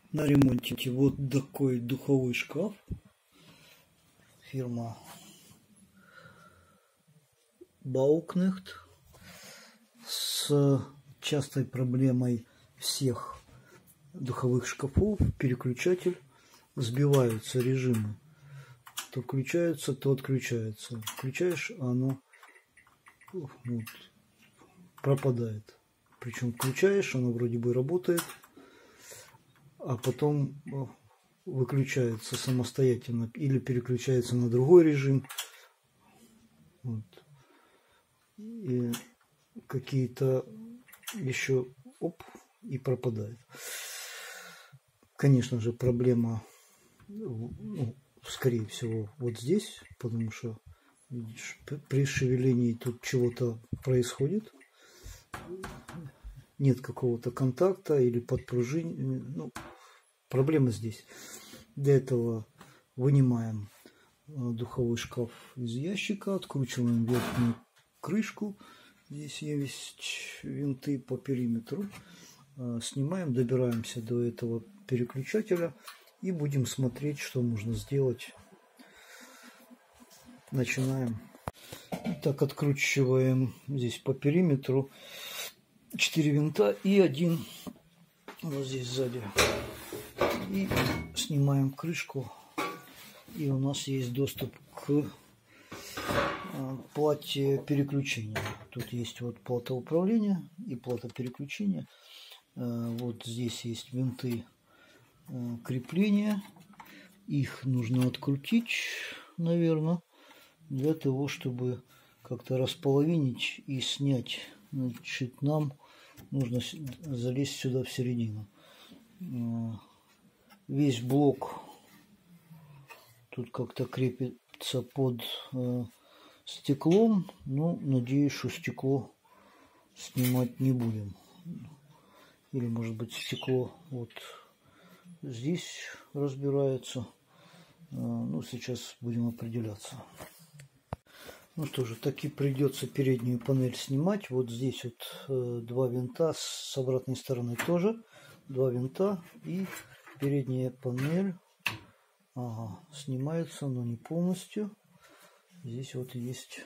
На ремонте вот такой духовой шкаф. Фирма Bauknecht. С частой проблемой всех духовых шкафов переключатель, сбиваются режимы. То включается, то отключается. Включаешь, а оно вот, пропадает. Причем включаешь, оно вроде бы работает, а потом выключается самостоятельно или переключается на другой режим. Вот. И какие-то еще и пропадает. Конечно же, проблема, скорее всего, вот здесь, потому что видишь, при шевелении тут чего-то происходит. Нет какого-то контакта или подпружинения. Проблема здесь. Для этого вынимаем духовой шкаф из ящика, откручиваем верхнюю крышку. Здесь есть винты по периметру. Снимаем, добираемся до этого переключателя и будем смотреть, что можно сделать. Начинаем. Так, откручиваем здесь по периметру 4 винта и один вот здесь сзади. И снимаем крышку. И у нас есть доступ к плате переключения. Тут есть вот плата управления и плата переключения. Вот здесь есть винты крепления. Их нужно открутить, наверное, для того, чтобы как-то располовинить и снять. Значит, нам нужно залезть сюда в середину. Весь блок тут как-то крепится под стеклом, но надеюсь, что стекло снимать не будем. Или может быть стекло вот здесь разбирается. Сейчас будем определяться. Что же, таки придется переднюю панель снимать. Вот здесь вот два винта, с обратной стороны тоже два винта, и передняя панель снимается, но не полностью. Здесь вот есть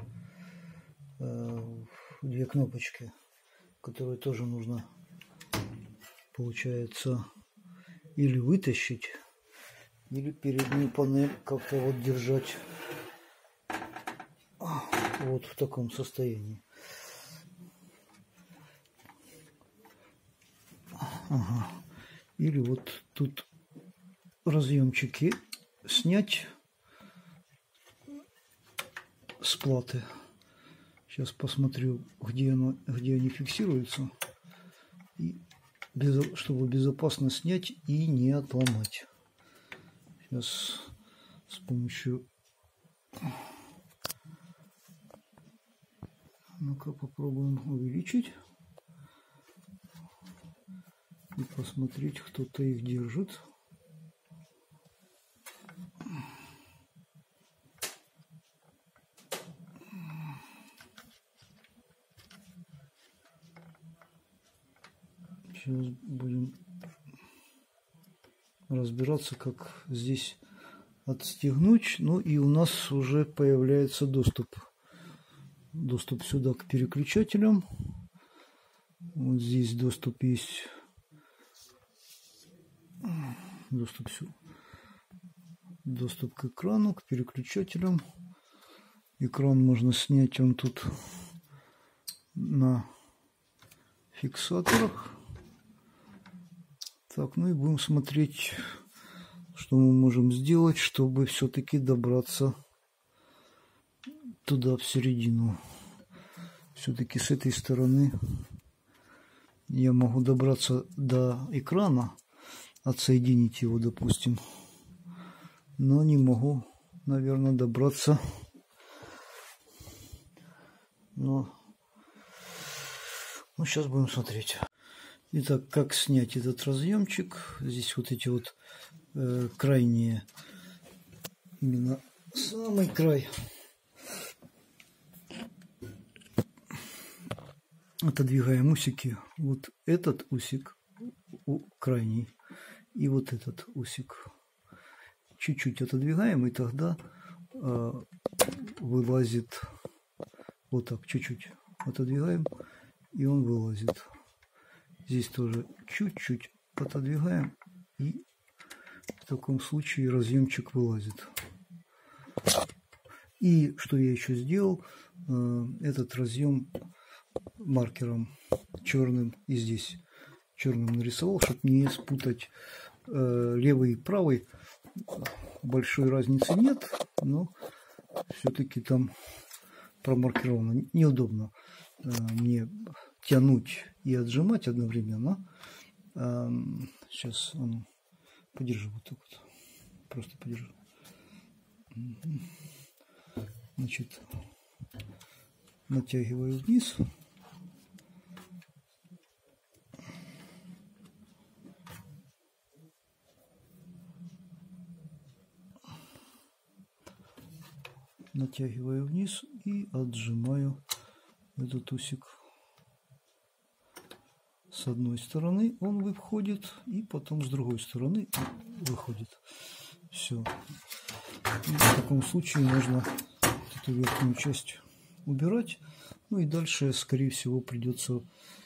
две кнопочки, которые тоже нужно, получается, или вытащить, или переднюю панель как-то вот держать вот в таком состоянии. Или вот тут разъемчики снять с платы. Сейчас посмотрю, где они фиксируются, и чтобы безопасно снять и не отломать. Сейчас с помощью... Ну-ка попробуем увеличить и посмотреть, кто-то их держит. Сейчас будем разбираться, как здесь отстегнуть. И у нас уже появляется доступ сюда к переключателям. Вот здесь доступ есть. Доступ к экрану, к переключателям. Экран можно снять, он тут на фиксаторах. Так, и будем смотреть, что мы можем сделать, чтобы все-таки добраться туда, в середину. Все-таки с этой стороны я могу добраться до экрана, отсоединить его, допустим, но не могу, наверное, добраться. Сейчас будем смотреть. Итак, как снять этот разъемчик? Здесь вот эти вот крайние, именно самый край. Отодвигаем усики. Вот этот усик крайний и вот этот усик. Чуть-чуть отодвигаем, и тогда вылазит. Вот так, чуть-чуть отодвигаем, и он вылазит. Здесь тоже чуть-чуть отодвигаем, и в таком случае разъемчик вылазит. И что я еще сделал, этот разъем маркером черным и здесь черным нарисовал, чтобы не спутать левый и правый. Большой разницы нет, но все-таки там промаркировано. Неудобно мне тянуть и отжимать одновременно. Сейчас подержи вот так вот. Просто подержи. Значит, натягиваю вниз. Натягиваю вниз и отжимаю этот усик. С одной стороны он выходит, и потом с другой стороны выходит. Все. В таком случае можно эту верхнюю часть убирать. Ну и дальше, скорее всего, придется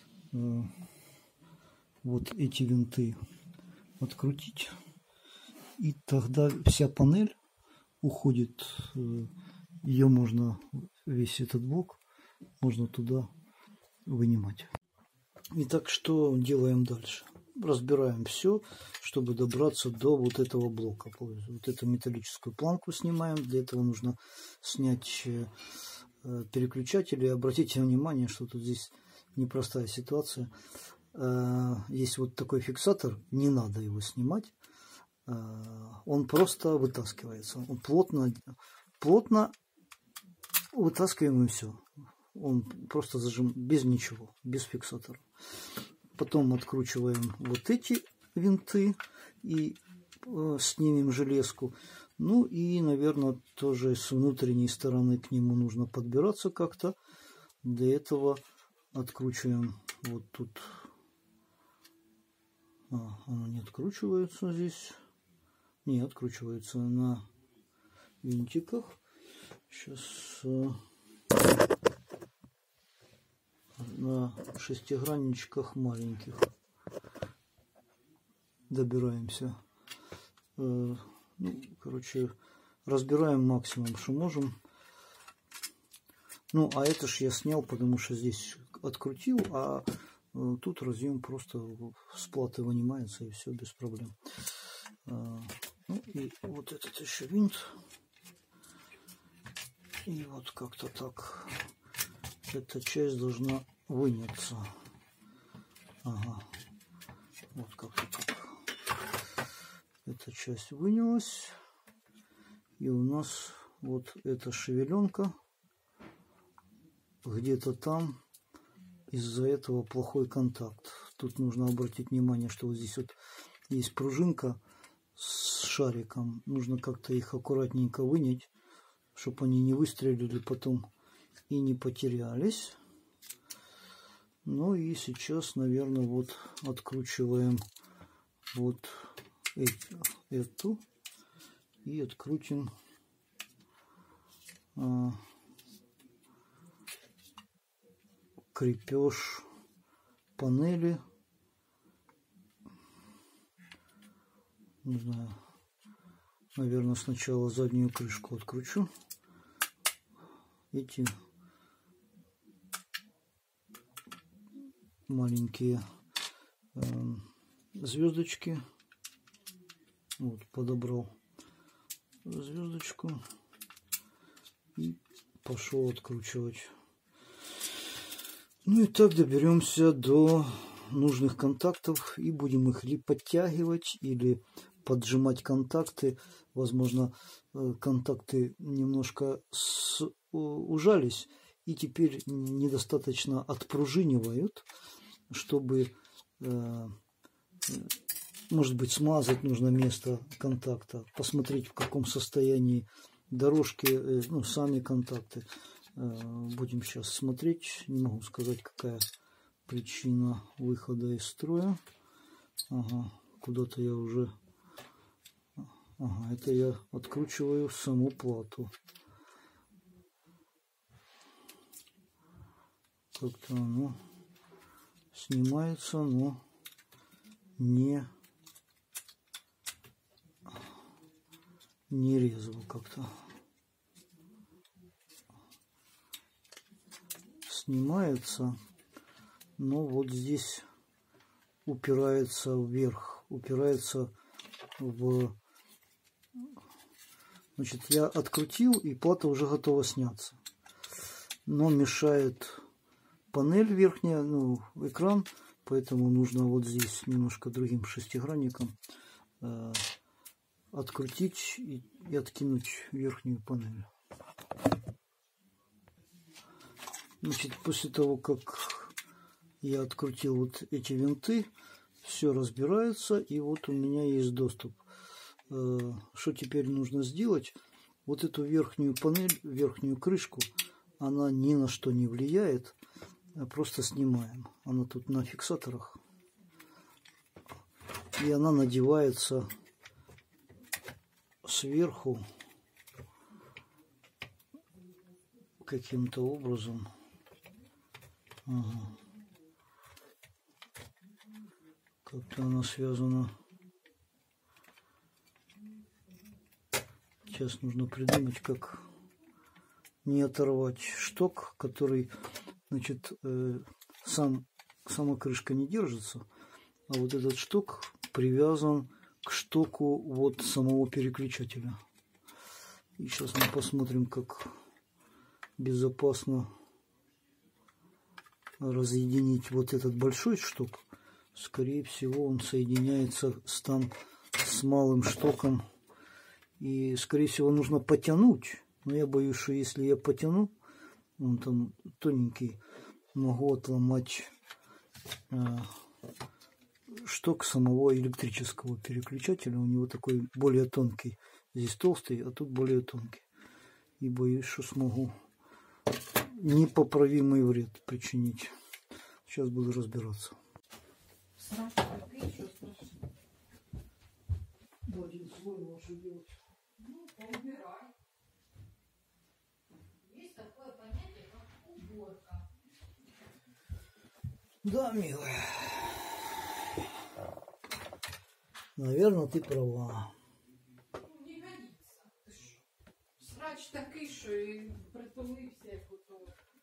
вот эти винты открутить. И тогда вся панель уходит. Ее можно, весь этот блок, можно туда вынимать. Итак, что делаем дальше? Разбираем все, чтобы добраться до вот этого блока. Вот эту металлическую планку снимаем. Для этого нужно снять переключатель. И обратите внимание, что тут здесь непростая ситуация. Есть вот такой фиксатор, не надо его снимать. Он просто вытаскивается. Он плотно вытаскиваем, и все. Он просто зажим без ничего, без фиксатора. Потом откручиваем вот эти винты и снимем железку. Ну и, наверное, тоже с внутренней стороны к нему нужно подбираться как-то. Для этого откручиваем вот тут. Оно не откручивается здесь. Не откручивается на винтиках. Сейчас на шестигранничках маленьких добираемся. Ну, короче, разбираем максимум, что можем. Ну, а это ж я снял, потому что здесь открутил, а тут разъем просто с платы вынимается, и все без проблем. Ну и вот этот еще винт. И вот как-то так эта часть должна выняться. Ага. Вот как-то так. Эта часть вынялась. И у нас вот эта шевеленка где-то там. Из-за этого плохой контакт. Тут нужно обратить внимание, что вот здесь вот есть пружинка с шариком. Нужно как-то их аккуратненько вынять, чтобы они не выстрелили потом и не потерялись. Ну и сейчас, наверное, вот откручиваем вот эту и открутим крепеж панели. Не знаю, наверное, сначала заднюю крышку откручу. Эти маленькие звездочки. Вот, подобрал звездочку и пошел откручивать. Ну и так доберемся до нужных контактов и будем их или подтягивать, или поджимать контакты. Возможно, контакты немножко ужались и теперь недостаточно отпружинивают, чтобы, может быть, смазать нужно место контакта, посмотреть, в каком состоянии дорожки, ну, сами контакты. Будем сейчас смотреть. Не могу сказать, какая причина выхода из строя. Ага, куда-то я уже... Ага, это я откручиваю саму плату. Как-то оно снимается, но не резво как-то. Снимается, но вот здесь упирается вверх, упирается в... Значит, я открутил, и плата уже готова сняться. Но мешает панель верхняя, ну, экран, поэтому нужно вот здесь немножко другим шестигранником открутить и откинуть верхнюю панель. Значит, после того, как я открутил вот эти винты, все разбирается, и вот у меня есть доступ. Что теперь нужно сделать? Вот эту верхнюю панель, верхнюю крышку, она ни на что не влияет, просто снимаем. Она тут на фиксаторах, и она надевается сверху каким-то образом. Ага. Как-то она связана. Сейчас нужно придумать, как не оторвать шток, который, значит, сама крышка не держится, а вот этот шток привязан к штоку вот самого переключателя. И сейчас мы посмотрим, как безопасно разъединить вот этот большой шток. Скорее всего, он соединяется с малым штоком, и скорее всего нужно потянуть. Но я боюсь, что если я потяну, он там тоненький, могу отломать шток самого электрического переключателя. У него такой более тонкий, здесь толстый, а тут более тонкий. И боюсь, что смогу непоправимый вред причинить. Сейчас буду разбираться. Один слой лучше делать. Ну, поубирай. Есть такое понятие, как уборка. Да, милая. Наверное, ты права. Ну, не годится. Ти що? Срач такий, що і притулився, як ото.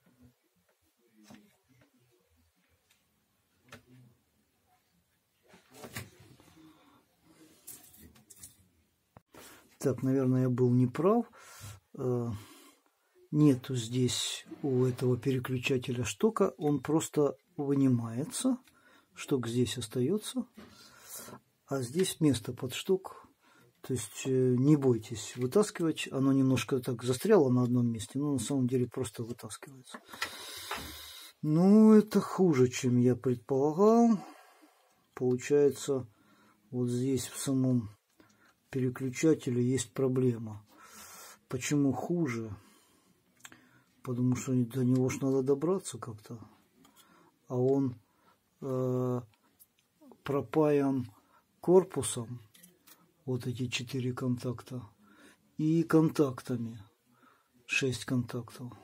Так, наверное, я был неправ. Нету здесь у этого переключателя штока. Он просто вынимается. Шток здесь остается. А здесь место под шток. То есть не бойтесь вытаскивать. Оно немножко так застряло на одном месте, но на самом деле просто вытаскивается. Ну, это хуже, чем я предполагал. Получается, вот здесь в самом переключателе есть проблема. Почему хуже? Потому что до него ж надо добраться как-то. А он пропаян корпусом, вот эти 4 контакта, и контактами, 6 контактов.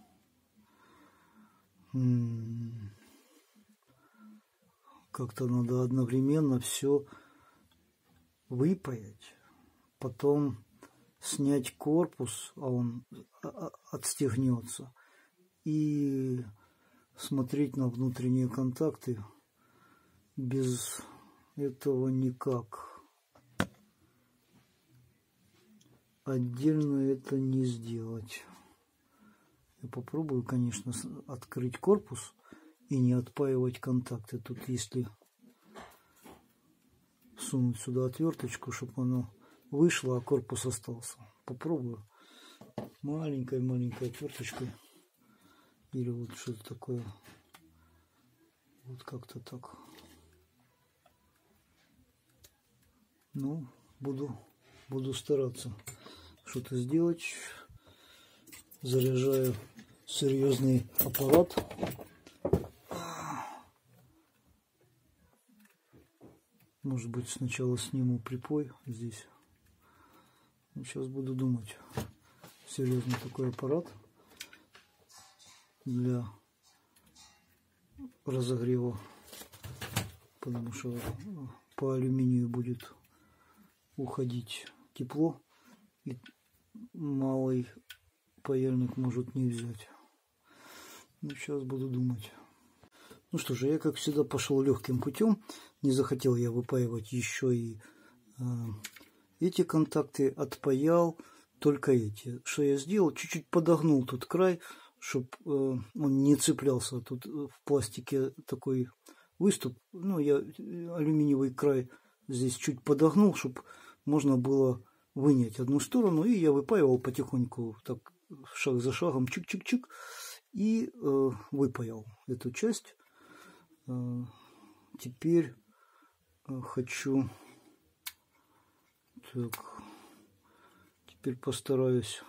Как-то надо одновременно все выпаять, потом снять корпус, а он отстегнется, и смотреть на внутренние контакты. Без этого никак. Отдельно это не сделать. Я попробую, конечно, открыть корпус и не отпаивать контакты. Тут если сунуть сюда отверточку, чтобы оно вышло, а корпус остался. Попробую маленькой отверточкой. Или вот что-то такое. Вот как-то так. Ну, буду стараться что-то сделать. Заряжаю серьезный аппарат. Может быть, сначала сниму припой здесь. Сейчас буду думать. Серьезный такой аппарат для разогрева, потому что по алюминию будет уходить тепло, и малый паяльник может не взять. Ну, сейчас буду думать. Ну что же, я, как всегда, пошел легким путем. Не захотел я выпаивать еще и эти контакты, отпаял только эти. Что я сделал? Чуть-чуть подогнул тут край, чтобы он не цеплялся. Тут в пластике такой выступ. Ну, я алюминиевый край здесь чуть подогнул, чтобы можно было вынять одну сторону. И я выпаивал потихоньку, так шаг за шагом, чик-чик-чик. И выпаял эту часть. Теперь хочу... Так, теперь постараюсь.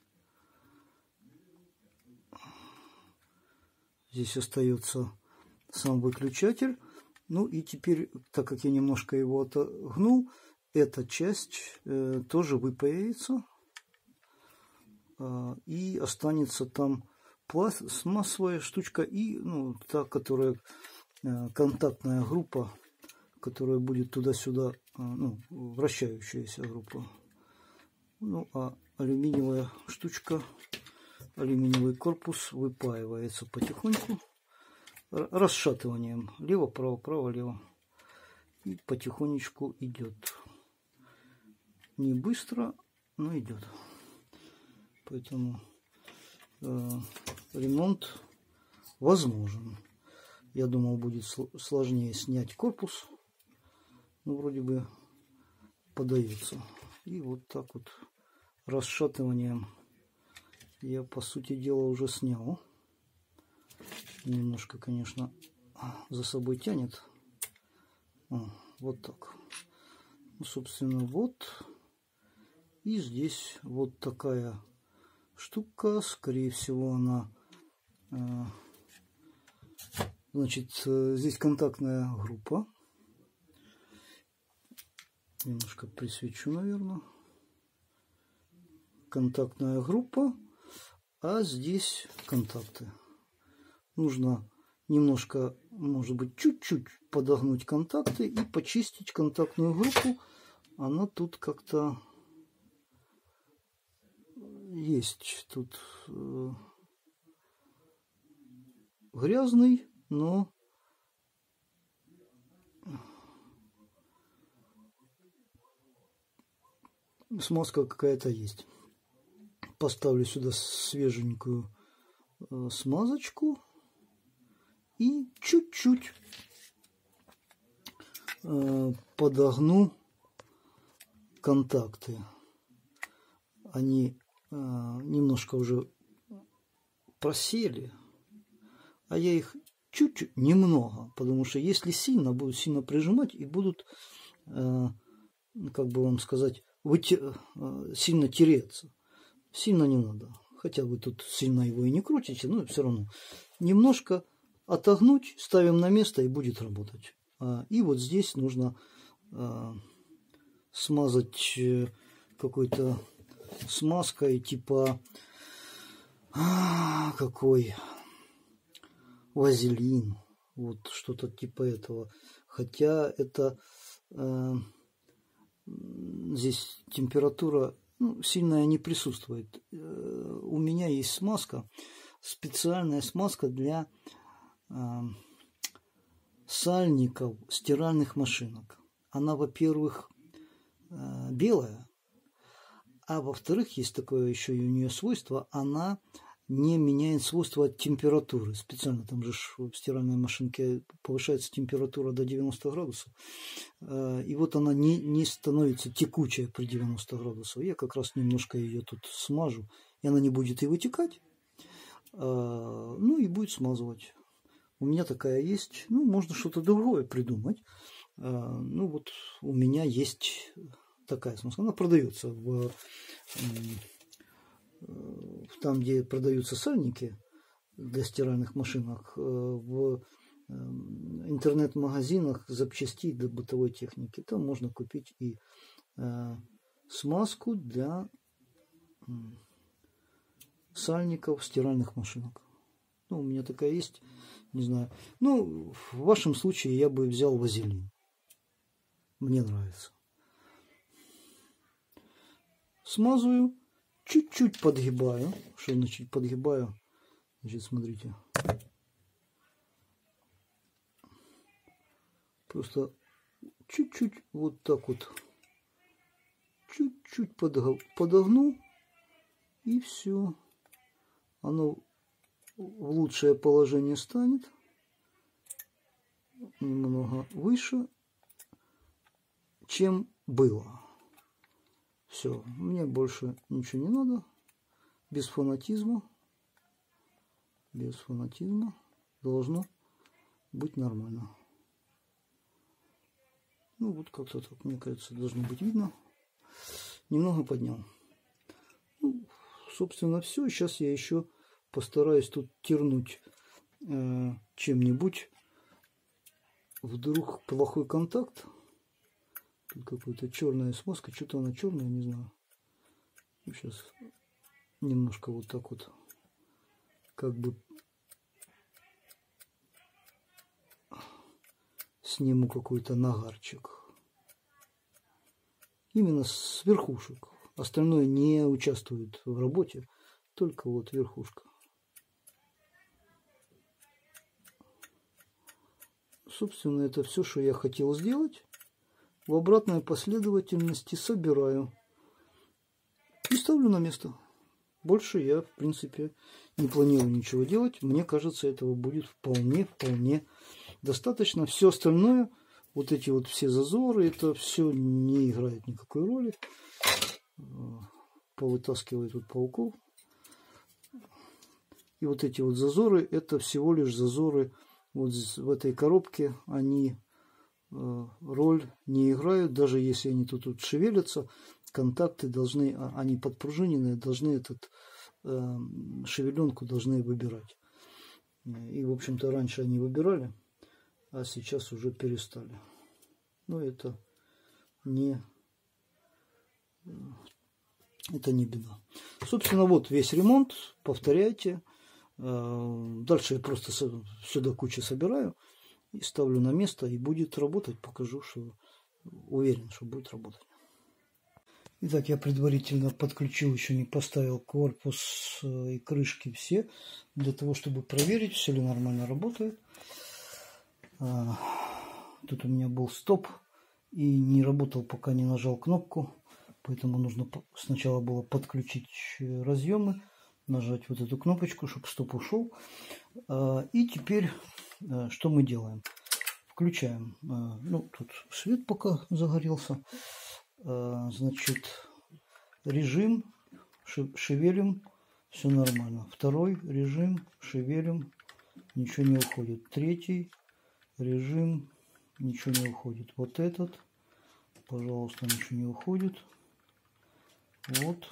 Здесь остается сам выключатель. Ну и теперь, так как я немножко его отогнул, эта часть тоже выпаяется. И останется там пластмассовая штучка и та, которая контактная группа, которая будет туда-сюда, вращающаяся группа. Ну, а алюминиевая штучка, алюминиевый корпус выпаивается потихоньку, расшатыванием. Лево-право, право-лево. И потихонечку идет. Не быстро, но идет. Поэтому ремонт возможен. Я думал, будет сложнее снять корпус. Ну, вроде бы подается. И вот так вот расшатыванием я, по сути дела, уже снял. Немножко, конечно, за собой тянет. Вот так. Ну, собственно, вот. И здесь вот такая штука. Скорее всего, она... Значит, здесь контактная группа. Немножко присвечу, наверное. Контактная группа. А здесь контакты. Нужно немножко, может быть, чуть-чуть подогнуть контакты и почистить контактную группу. Она тут как-то есть. Тут грязный, но смазка какая-то есть. Поставлю сюда свеженькую смазочку и чуть-чуть подогну контакты. Они немножко уже просели, а я их чуть-чуть, немного, потому что если сильно, будут сильно прижимать и будут, как бы вам сказать, сильно тереться. Сильно не надо. Хотя вы тут сильно его и не крутите, но все равно. Немножко отогнуть, ставим на место и будет работать. И вот здесь нужно смазать какой-то смазкой типа какой вазелин. Вот что-то типа этого. Хотя это здесь температура сильная не присутствует. У меня есть смазка, специальная смазка для сальников стиральных машинок. Она, во-первых, белая, а во-вторых, есть такое еще и у нее свойство, она не меняет свойства от температуры. Специально там же в стиральной машинке повышается температура до 90 градусов. И вот она не становится текучая при 90 градусах. Я как раз немножко ее тут смажу. И она не будет и вытекать. Ну и будет смазывать. У меня такая есть. Ну, можно что-то другое придумать. Ну вот у меня есть такая смазка. Она продается там, где продаются сальники для стиральных машинок, в интернет-магазинах запчастей для бытовой техники. Там можно купить и смазку для сальников стиральных машинок. Ну, у меня такая есть, не знаю. Ну, в вашем случае я бы взял вазелин. Мне нравится. Смазываю, чуть-чуть подгибаю. Что значит подгибаю? Значит, смотрите. Просто чуть-чуть вот так вот. Чуть-чуть подогну. И все. Оно в лучшее положение станет. Немного выше, чем было. Все. Мне больше ничего не надо. Без фанатизма. Без фанатизма. Должно быть нормально. Ну вот как-то так, мне кажется, должно быть видно. Немного поднял. Ну, собственно, все. Сейчас я еще постараюсь тут тернуть чем-нибудь. Вдруг плохой контакт. Тут какая-то черная смазка. Что-то она черная, не знаю. Сейчас немножко вот так вот. Как бы сниму какой-то нагарчик. Именно с верхушек. Остальное не участвует в работе. Только вот верхушка. Собственно, это все, что я хотел сделать. В обратной последовательности собираю. И ставлю на место. Больше я, в принципе, не планирую ничего делать. Мне кажется, этого будет вполне достаточно. Все остальное, вот эти вот все зазоры, это все не играет никакой роли. Повытаскиваю тут пауков. И вот эти вот зазоры, это всего лишь зазоры вот в этой коробке. Они роль не играют. Даже если они тут шевелятся, контакты должны, они подпружиненные, должны этот шевеленку должны выбирать. И, в общем-то, раньше они выбирали, а сейчас уже перестали. Но это не беда. Собственно, вот весь ремонт. Повторяйте. Дальше я просто сюда кучу собираю и ставлю на место, и будет работать. Покажу, что уверен, что будет работать. Итак, я предварительно подключил, еще не поставил корпус и крышки все, для того, чтобы проверить, все ли нормально работает. Тут у меня был стоп и не работал, пока не нажал кнопку, поэтому нужно сначала было подключить разъемы, нажать вот эту кнопочку, чтобы стоп ушел. И теперь что мы делаем? Включаем. Ну, тут свет пока загорелся. Значит, режим, шевелим, все нормально. Второй режим, шевелим, ничего не уходит. Третий режим, ничего не уходит. Вот этот, пожалуйста, ничего не уходит. Вот.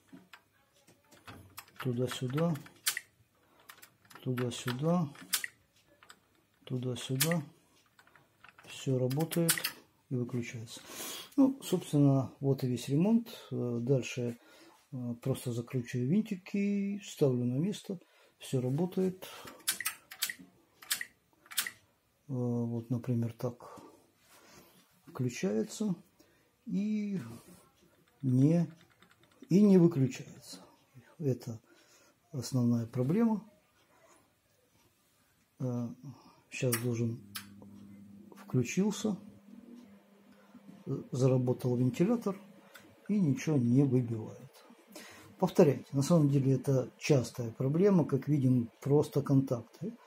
Туда-сюда, туда-сюда, туда-сюда. Все работает и выключается. Ну, собственно, вот и весь ремонт. Дальше просто закручиваю винтики, ставлю на место. Все работает. Вот, например, так включается и не выключается. Это основная проблема. Сейчас включился. Заработал вентилятор и ничего не выбивает. Повторяйте. На самом деле это частая проблема. Как видим, просто контакты.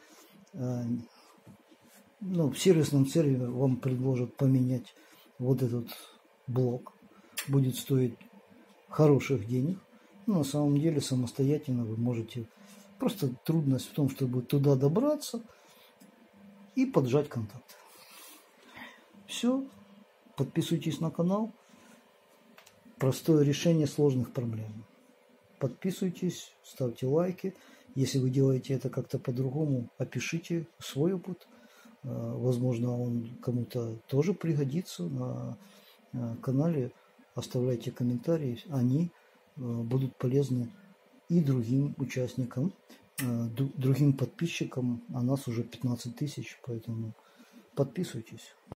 Ну, в сервисном центре вам предложат поменять вот этот блок. Будет стоить хороших денег. Но на самом деле самостоятельно вы можете. Просто трудность в том, чтобы туда добраться и поджать контакт. Все. Подписывайтесь на канал. Простое решение сложных проблем. Подписывайтесь, ставьте лайки. Если вы делаете это как-то по-другому, опишите свой опыт. Возможно, он кому-то тоже пригодится на канале. Оставляйте комментарии, они будут полезны и другим участникам, другим подписчикам. А нас уже 15 000, поэтому подписывайтесь.